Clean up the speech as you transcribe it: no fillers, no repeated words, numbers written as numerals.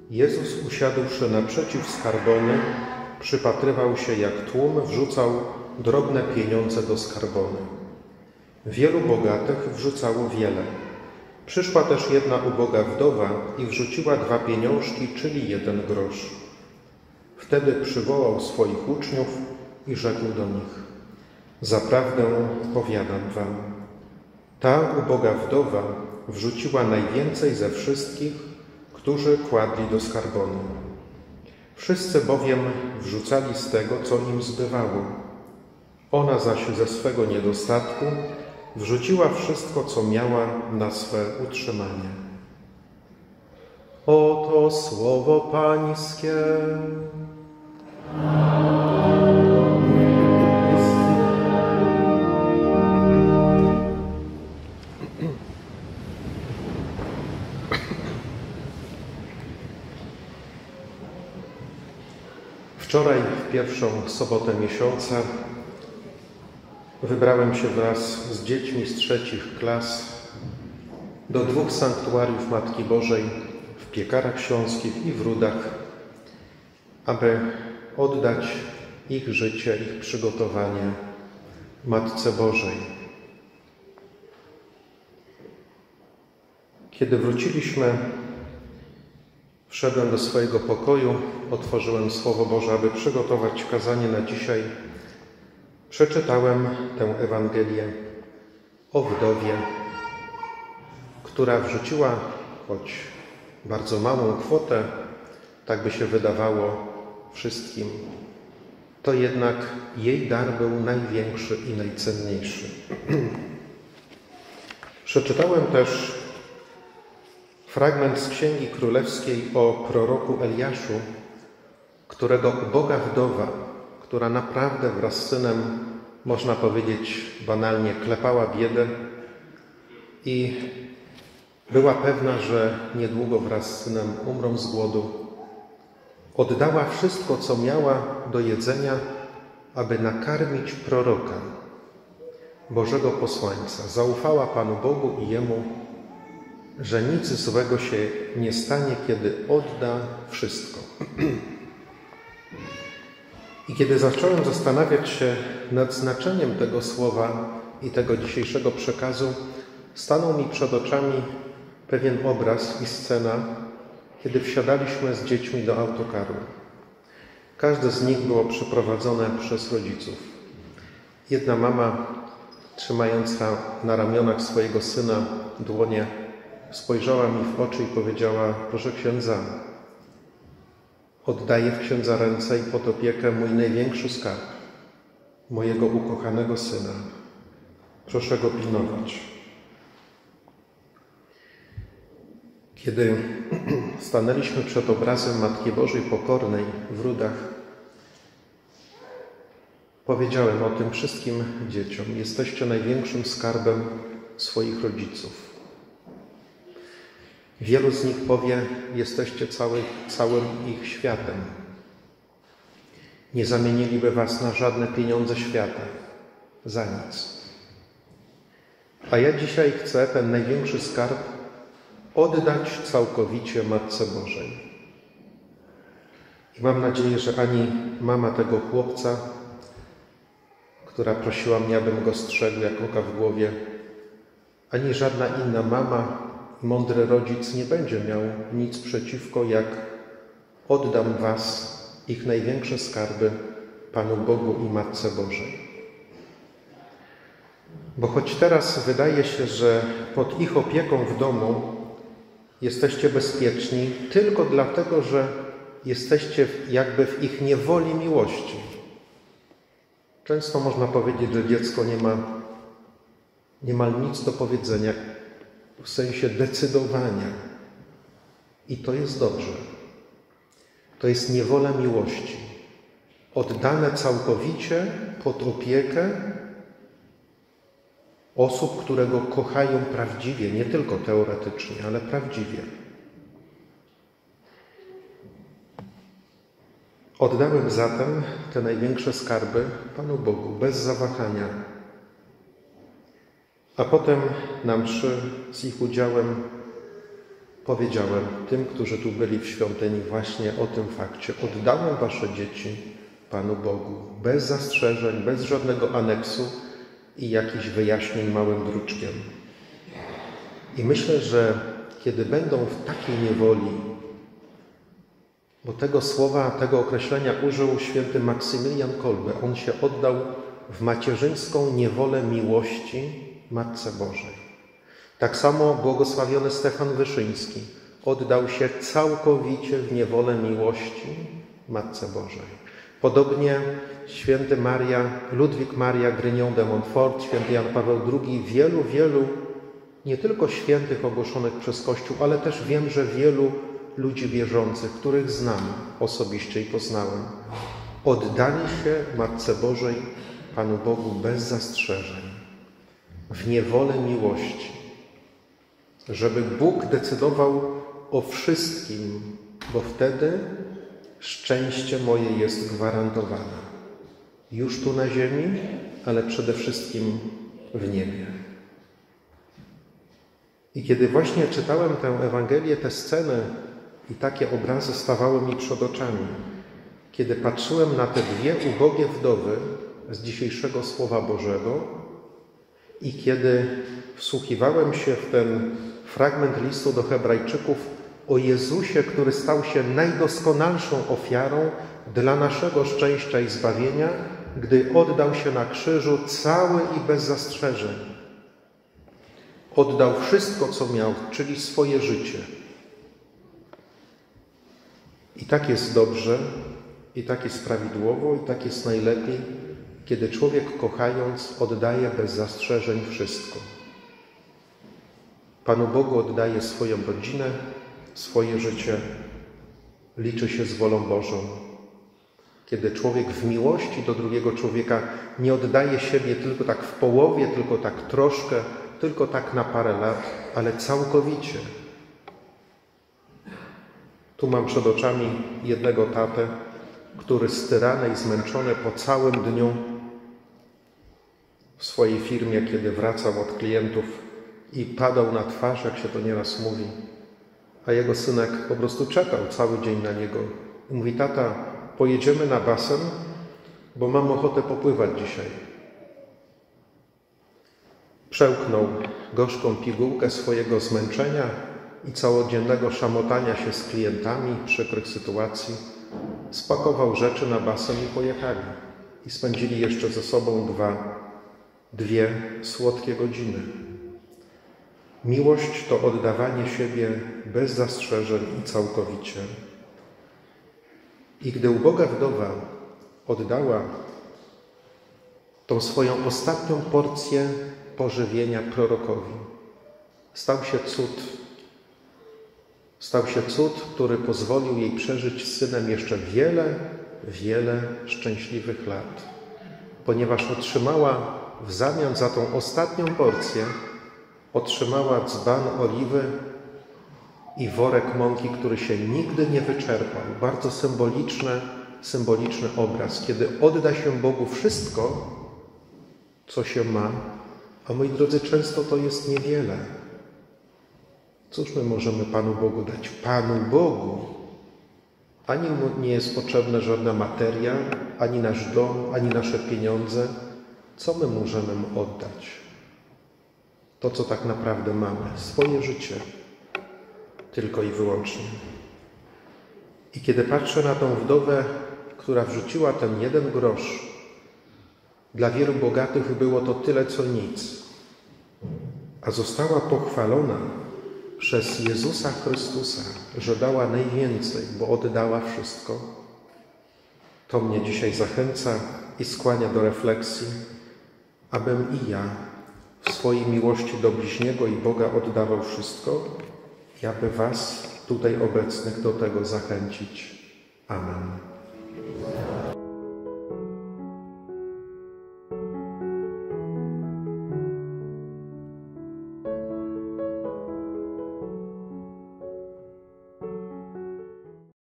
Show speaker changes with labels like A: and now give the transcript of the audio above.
A: Jezus, usiadłszy naprzeciw skarbony, przypatrywał się, jak tłum wrzucał drobne pieniądze do skarbony. Wielu bogatych wrzucało wiele. Przyszła też jedna uboga wdowa i wrzuciła 2 pieniążki, czyli 1 grosz. Wtedy przywołał swoich uczniów i rzekł do nich: zaprawdę powiadam wam, ta uboga wdowa wrzuciła najwięcej ze wszystkich, którzy kładli do skarbony. Wszyscy bowiem wrzucali z tego, co im zbywało. Ona zaś ze swego niedostatku wrzuciła wszystko, co miała, na swe utrzymanie. Oto słowo Pańskie. Wczoraj, w pierwszą sobotę miesiąca, wybrałem się wraz z dziećmi z 3 klas do 2 sanktuariów Matki Bożej w Piekarach Śląskich i w Rudach, aby oddać ich życie, ich przygotowanie Matce Bożej. Kiedy wróciliśmy, wszedłem do swojego pokoju, otworzyłem Słowo Boże, aby przygotować kazanie na dzisiaj. Przeczytałem tę Ewangelię o wdowie, która wrzuciła, choć bardzo małą kwotę, tak by się wydawało wszystkim, to jednak jej dar był największy i najcenniejszy. Przeczytałem też fragment z Księgi Królewskiej o proroku Eliaszu, którego uboga wdowa, która naprawdę wraz z synem, można powiedzieć banalnie, klepała biedę i była pewna, że niedługo wraz z synem umrą z głodu, oddała wszystko, co miała do jedzenia, aby nakarmić proroka, Bożego posłańca. Zaufała Panu Bogu i Jemu, że nic złego się nie stanie, kiedy odda wszystko. I kiedy zacząłem zastanawiać się nad znaczeniem tego słowa i tego dzisiejszego przekazu, stanął mi przed oczami pewien obraz i scena, kiedy wsiadaliśmy z dziećmi do autokaru. Każde z nich było przeprowadzone przez rodziców. Jedna mama, trzymająca na ramionach swojego syna dłonie, spojrzała mi w oczy i powiedziała: proszę księdza, oddaję w księdza ręce i pod opiekę mój największy skarb, mojego ukochanego syna. Proszę go pilnować. Kiedy stanęliśmy przed obrazem Matki Bożej Pokornej w Rudach, powiedziałem o tym wszystkim dzieciom: jesteście największym skarbem swoich rodziców. Wielu z nich powie: jesteście całym ich światem. Nie zamieniliby was na żadne pieniądze świata, za nic. A ja dzisiaj chcę ten największy skarb oddać całkowicie Matce Bożej. I mam nadzieję, że ani mama tego chłopca, która prosiła mnie, abym go strzegł jak oka w głowie, ani żadna inna mama, mądry rodzic nie będzie miał nic przeciwko, jak oddam was, ich największe skarby, Panu Bogu i Matce Bożej. Bo choć teraz wydaje się, że pod ich opieką w domu jesteście bezpieczni tylko dlatego, że jesteście jakby w ich niewoli miłości. Często można powiedzieć, że dziecko nie ma niemal nic do powiedzenia w sensie decydowania. I to jest dobrze. To jest niewola miłości. Oddane całkowicie pod opiekę osób, które go kochają prawdziwie, nie tylko teoretycznie, ale prawdziwie. Oddałem zatem te największe skarby Panu Bogu bez zawahania. A potem na mszy z ich udziałem powiedziałem tym, którzy tu byli w świątyni, właśnie o tym fakcie. Oddałem wasze dzieci Panu Bogu, bez zastrzeżeń, bez żadnego aneksu i jakichś wyjaśnień małym druczkiem. I myślę, że kiedy będą w takiej niewoli, bo tego słowa, tego określenia użył święty Maksymilian Kolbe, on się oddał w macierzyńską niewolę miłości Matce Bożej. Tak samo błogosławiony Stefan Wyszyński oddał się całkowicie w niewolę miłości Matce Bożej. Podobnie święty Ludwik Maria Grignon de Montfort, święty Jan Paweł II, wielu nie tylko świętych ogłoszonych przez Kościół, ale też wiem, że wielu ludzi wierzących, których znam osobiście i poznałem, oddali się Matce Bożej, Panu Bogu bez zastrzeżeń, w niewolę miłości, żeby Bóg decydował o wszystkim, bo wtedy szczęście moje jest gwarantowane. Już tu na ziemi, ale przede wszystkim w niebie. I kiedy właśnie czytałem tę Ewangelię, tę scenę i takie obrazy stawały mi przed oczami, kiedy patrzyłem na te dwie ubogie wdowy z dzisiejszego Słowa Bożego i kiedy wsłuchiwałem się w ten fragment listu do Hebrajczyków o Jezusie, który stał się najdoskonalszą ofiarą dla naszego szczęścia i zbawienia, gdy oddał się na krzyżu cały i bez zastrzeżeń. Oddał wszystko, co miał, czyli swoje życie. I tak jest dobrze, i tak jest prawidłowo, i tak jest najlepiej, kiedy człowiek kochając oddaje bez zastrzeżeń wszystko. Panu Bogu oddaje swoją rodzinę, swoje życie, liczy się z wolą Bożą. Kiedy człowiek w miłości do drugiego człowieka nie oddaje siebie tylko tak w połowie, tylko tak troszkę, tylko tak na parę lat, ale całkowicie. Tu mam przed oczami jednego tatę, który styrany i zmęczony po całym dniu w swojej firmie, kiedy wracał od klientów i padał na twarz, jak się to nieraz mówi, a jego synek po prostu czekał cały dzień na niego. I mówi: tata, pojedziemy na basen, bo mam ochotę popływać dzisiaj. Przełknął gorzką pigułkę swojego zmęczenia i całodziennego szamotania się z klientami, przykrych sytuacji, spakował rzeczy na basen i pojechali. I spędzili jeszcze ze sobą dwie słodkie godziny. Miłość to oddawanie siebie bez zastrzeżeń i całkowicie. I gdy uboga wdowa oddała tą swoją ostatnią porcję pożywienia prorokowi, stał się cud. Stał się cud, który pozwolił jej przeżyć z synem jeszcze wiele szczęśliwych lat, ponieważ otrzymała w zamian za tą ostatnią porcję, otrzymała dzban oliwy i worek mąki, który się nigdy nie wyczerpał. Bardzo symboliczny obraz, kiedy odda się Bogu wszystko, co się ma, a moi drodzy, często to jest niewiele. Cóż my możemy Panu Bogu dać? Panu Bogu ani mu nie jest potrzebna żadna materia, ani nasz dom, ani nasze pieniądze. Co my możemy mu oddać? To, co tak naprawdę mamy. Swoje życie. Tylko i wyłącznie. I kiedy patrzę na tą wdowę, która wrzuciła ten 1 grosz, dla wielu bogatych było to tyle, co nic, a została pochwalona przez Jezusa Chrystusa, że dała najwięcej, bo oddała wszystko, to mnie dzisiaj zachęca i skłania do refleksji, abym i ja w swojej miłości do bliźniego i Boga oddawał wszystko i aby was tutaj obecnych do tego zachęcić. Amen.